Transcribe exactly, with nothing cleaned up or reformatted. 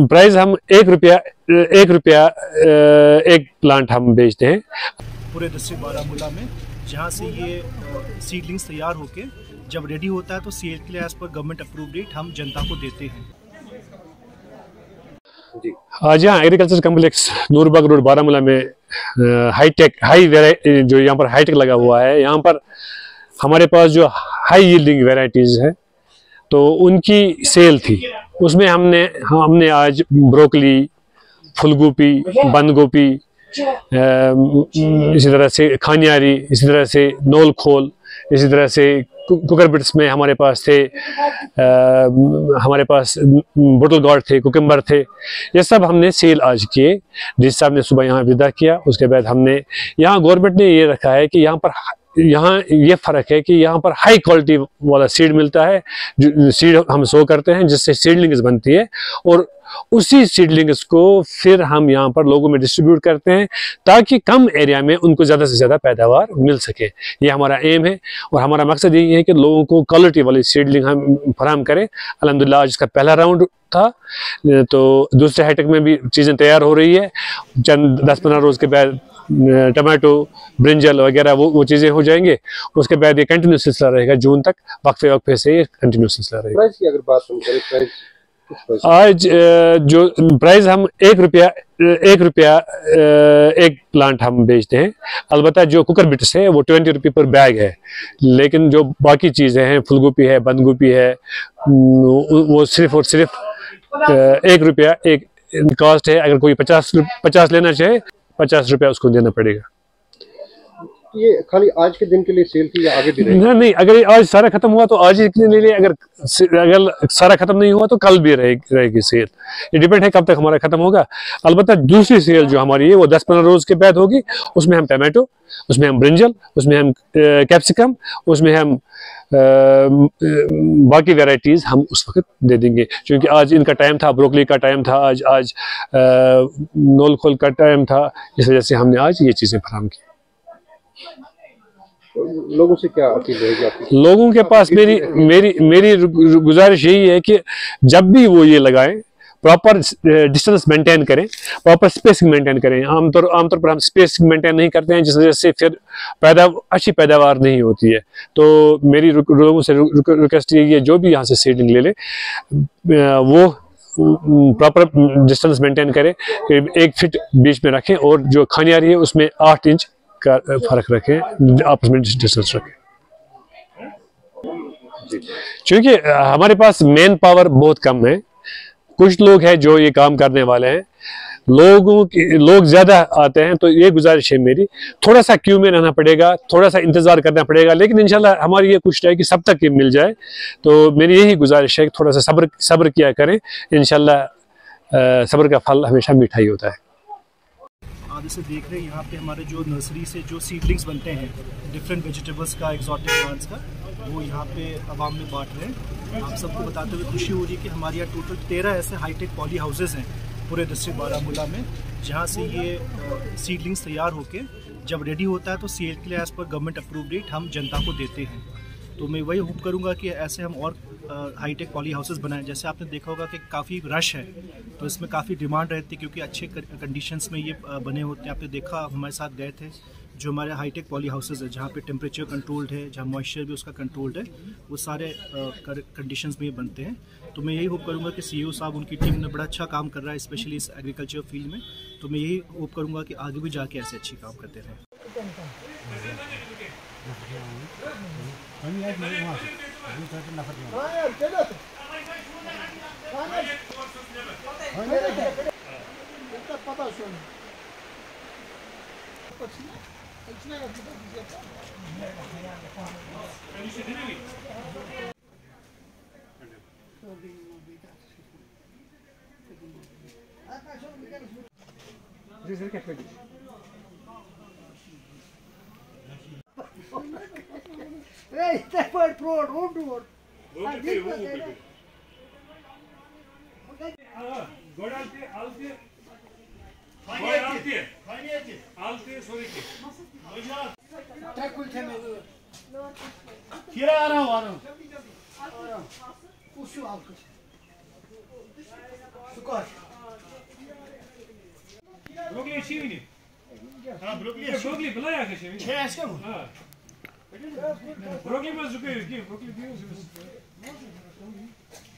Price हम एक रुपया एक रुपया एक प्लांट हम बेचते हैं पूरे डिस्ट्रिक्ट बारामूला में, जहाँ से ये सीडलिंग्स तैयार होके जब रेडी होता है तो सेल के लिए as per government approve rate हम जनता को देते हैं। आज यहाँ agriculture complex Noorbagh road Baramulla में हाईटेक हाई वेराइटी जो यहाँ पर हाईटेक लगा हुआ है, यहाँ पर हमारे पास जो हाई यील्डिंग वेराइटीज है तो उनकी सेल थी। उसमें हमने हमने आज ब्रोकली, फूलगोभी, बंद गोभी, इसी तरह से खानियारी, इसी तरह से नोल खोल, इसी तरह से कुकर बिट्स में हमारे पास थे, आ, हमारे पास बोटल गॉर्ड थे, कुकम्बर थे। ये सब हमने सेल आज किए। जिस साहब ने सुबह यहाँ विदा किया, उसके बाद हमने यहाँ गवर्नमेंट ने ये रखा है कि यहाँ पर यहाँ ये फ़र्क है कि यहाँ पर हाई क्वालिटी वाला सीड मिलता है। जो सीड हम सो करते हैं जिससे सीडलिंग्स बनती है और उसी सीडलिंग्स को फिर हम यहाँ पर लोगों में डिस्ट्रीब्यूट करते हैं ताकि कम एरिया में उनको ज़्यादा से ज़्यादा पैदावार मिल सके। ये हमारा एम है और हमारा मकसद यही है कि लोगों को क्वालिटी वाली सीडलिंग हम फराहम करें। अल्हम्दुलिल्लाह आज इसका पहला राउंड था, तो दूसरे हाईटेक में भी चीज़ें तैयार हो रही है। चंद दस पंद्रह रोज़ के बाद टमाटो, ब्रिंजल वगैरह वो वो चीज़ें हो जाएंगे। उसके बाद ये कंटिन्यू सिलसिला रहेगा, जून तक वक्फे वक्फे से ये कंटिन्यू सिलसिला रहेगा। प्राइस की अगर बात हम करें, प्राइस आज जो प्राइस हम एक रुपया एक रुपया एक प्लांट हम बेचते हैं। अलबत्ता जो कुकर बिट्स है वो ट्वेंटी रुपये पर बैग है, लेकिन जो बाकी चीज़ें हैं, फूलगोभी है, बंद गोभी है, वो सिर्फ और सिर्फ एक रुपया एक कॉस्ट है। अगर कोई पचास पचास लेना चाहे पचास रुपया उसको देना पड़ेगा। ये खाली आज के दिन के लिए सेल थी या आगे भी रहेगी? नहीं नहीं, अगर आज सारा खत्म हुआ तो आज ही के लिए, अगर अगर सारा खत्म नहीं हुआ तो कल भी रहेगी रहेगी सेल। ये डिपेंड है कब तक हमारा खत्म होगा। अलबत्ता दूसरी सेल जो हमारी है वो दस पंद्रह रोज के बाद होगी। उसमें हम टमाटो, उसमें हम ब्रिंजल, उसमें हम कैप्सिकम, उसमें हम आ, बाकी वैरायटीज हम उस वक्त दे देंगे, क्योंकि आज इनका टाइम था, ब्रोकली का टाइम था, आज आज नोल खोल का टाइम था। इस वजह से हमने आज ये चीज़ें फराहम की। लोगों से क्या अपील रहेगी आपकी? लोगों के पास मेरी मेरी मेरी गुजारिश यही है कि जब भी वो ये लगाएं प्रॉपर डिस्टेंस मेंटेन करें, प्रॉपर स्पेसिंग मेंटेन करें। आमतौर आमतौर पर हम स्पेसिंग मेंटेन नहीं करते हैं, जिस वजह से फिर पैदा अच्छी पैदावार नहीं होती है। तो मेरी लोगों से रिक्वेस्ट यही है, जो भी यहाँ से सीडिंग ले ले वो प्रॉपर डिस्टेंस मेंटेन करें, एक फीट बीच में रखें और जो खानियारी है उसमें आठ इंच का फर्क रखें, आपस में डिस्टेंस रखें। क्योंकि हमारे पास मैन पावर बहुत कम है, कुछ लोग हैं जो ये काम करने वाले हैं, लोगों की लोग ज्यादा आते हैं। तो ये गुजारिश है मेरी, थोड़ा सा क्यू में रहना पड़ेगा, थोड़ा सा इंतजार करना पड़ेगा, लेकिन इंशाल्लाह हमारी ये कोशिश है कि सब तक ये मिल जाए। तो मेरी यही गुजारिश है कि थोड़ा सा सब्र सब्र किया करें, इंशाल्लाह सब्र का फल हमेशा मीठा ही होता है। आप जैसे देख रहे हैं यहाँ पे हमारे जो नर्सरी से जो सीडलिंग्स बनते हैं डिफरेंट वेजिटेबल्स का, एक्सोटिक प्लांट्स का, वो यहाँ पे आवाम में बांट रहे हैं। आप सबको बताते हुए खुशी हो रही है कि हमारे यहाँ टोटल तेरह ऐसे हाईटेक पॉली हाउसेज हैं पूरे डिस्ट्रिक्ट बारामूला में, जहाँ से ये सीडलिंग्स तैयार होके जब रेडी होता है तो सेल के लिए as per government approve rate हम जनता को देते हैं। तो मैं वही होप करूँगा कि ऐसे हम और हाईटेक पॉली हाउसेज बनाएं। जैसे आपने देखा होगा कि काफ़ी रश है, तो इसमें काफ़ी डिमांड रहती है क्योंकि अच्छे कंडीशंस में ये बने होते हैं। आपने देखा, हमारे साथ गए थे जो हमारे हाईटेक पॉली हाउसेज है, जहाँ पे टेम्परेचर कंट्रोल्ड है, जहाँ मॉइस्चर भी उसका कंट्रोल्ड है, वो सारे कंडीशंस में ये बनते हैं। तो मैं यही होप करूँगा कि सीईओ साहब, उनकी टीम ने बड़ा अच्छा काम कर रहा है, स्पेशली इस एग्रीकल्चर फील्ड में। तो मैं यही होप करूँगा कि आगे भी जाके ऐसे अच्छी काम करते रहें। Ei, te foi pro outro outro. Godalti, alti, alti, alti, alti, sorry ki. Tekul theme. Kira ara var. Uşu alkış. Sukar. ये शिवनी हाँ ब्रोकली ये ब्रोकली बुलाया के शिवनी छह ऐसे हो हां ब्रोकली में जुके की ब्रोकली दियो